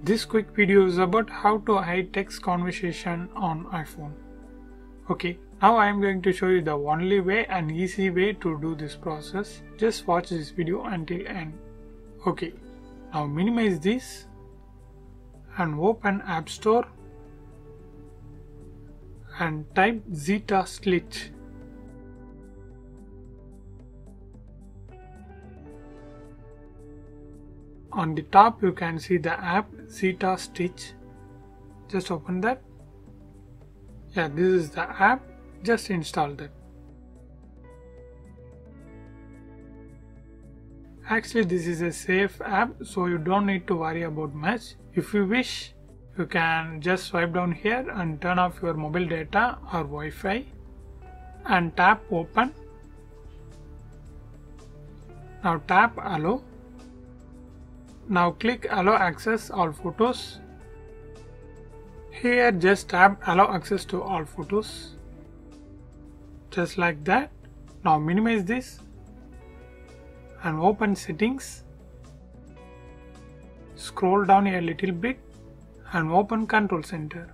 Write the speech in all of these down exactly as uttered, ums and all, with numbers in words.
This quick video is about how to hide text conversation on iPhone. Okay, now I am going to show you the only way and easy way to do this process. Just watch this video until end. Okay, now minimize this and open App Store and type Zeta Stitch. On the top you can see the app Zeta Stitch. Just open that. Yeah, this is the app. Just install that. Actually this is a safe app, so you don't need to worry about much. If you wish, you can just swipe down here and turn off your mobile data or Wi-Fi and tap open. Now tap allow. Now click allow access all photos. Here just tap allow access to all photos. Just like that. Now minimize this and open settings. Scroll down a little bit and open control center.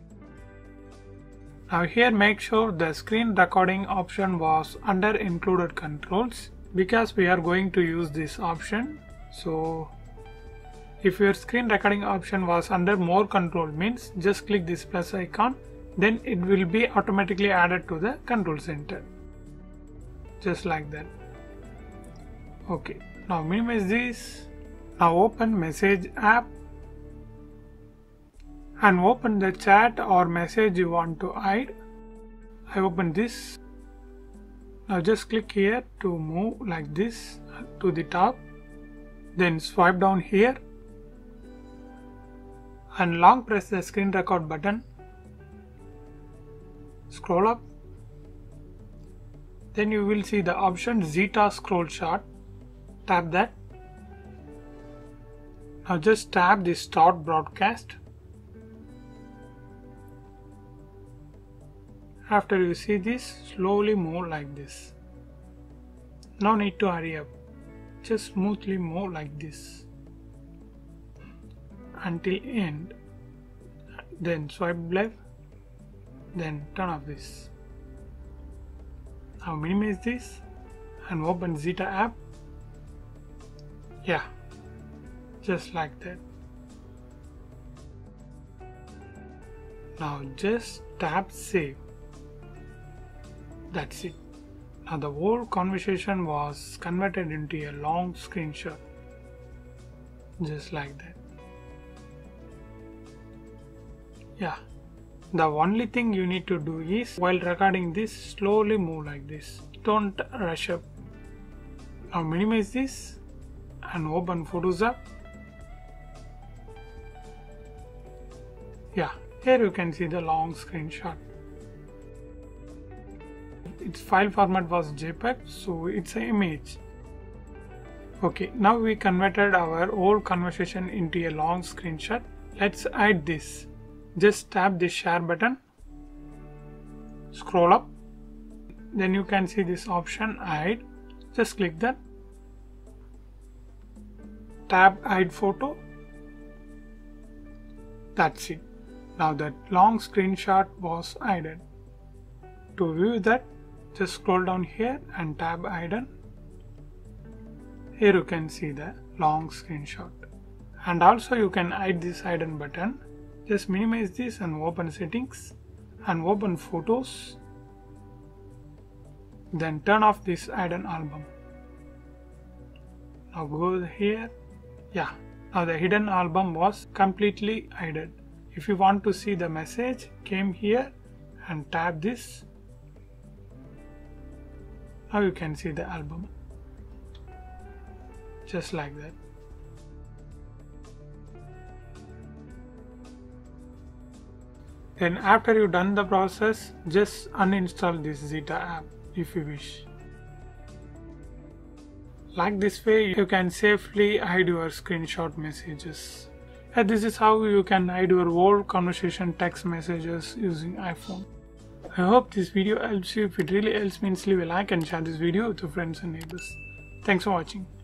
Now here make sure the screen recording option was under included controls because we are going to use this option. So if your screen recording option was under more control, means just click this plus icon, then it will be automatically added to the control center. Just like that. Okay, now minimize this. Now open message app and open the chat or message you want to hide. I open this. Now just click here to move like this to the top. Then swipe down here and long press the screen record button. Scroll up. Then you will see the option Zeta Scroll Shot. Tap that. Now just tap the Start Broadcast. After you see this, slowly move like this. No need to hurry up. Just smoothly move like this until end. Then swipe left. Then turn off this. Now minimize this and open Zeta app. Yeah, just like that. Now just tap save. That's it. Now the whole conversation was converted into a long screenshot. Just like that. Yeah. The only thing you need to do is, while recording this, slowly move like this. Don't rush up. Now minimize this and open Photos app. Yeah, here you can see the long screenshot. Its file format was JPEG, so it's an image. Okay, now we converted our whole conversation into a long screenshot. Let's hide this. Just tap the share button. Scroll up. Then you can see this option hide. Just click that. Tap hide photo. That's it. Now that long screenshot was hidden. To view that, just scroll down here and tap hidden. Here you can see the long screenshot. And also you can hide this hidden button. Just minimize this and open settings and open photos. Then turn off this hidden album. Now go here. Yeah, now the hidden album was completely hidden. If you want to see the message, came here and tap this. Now you can see the album. Just like that. Then after you done the process, just uninstall this Zeta app if you wish. Like this way you can safely hide your screenshot messages. And this is how you can hide your whole conversation text messages using iPhone. I hope this video helps you. If it really helps, means leave a like and share this video with your friends and neighbors. Thanks for watching.